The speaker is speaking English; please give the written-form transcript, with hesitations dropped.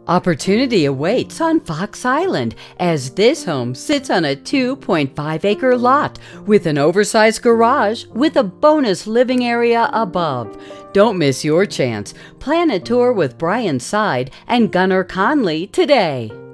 Opportunity awaits on Fox Island as this home sits on a 2.5-acre lot with an oversized garage with a bonus living area above. Don't miss your chance. Plan a tour with Brian Side and Gunnar Conley today.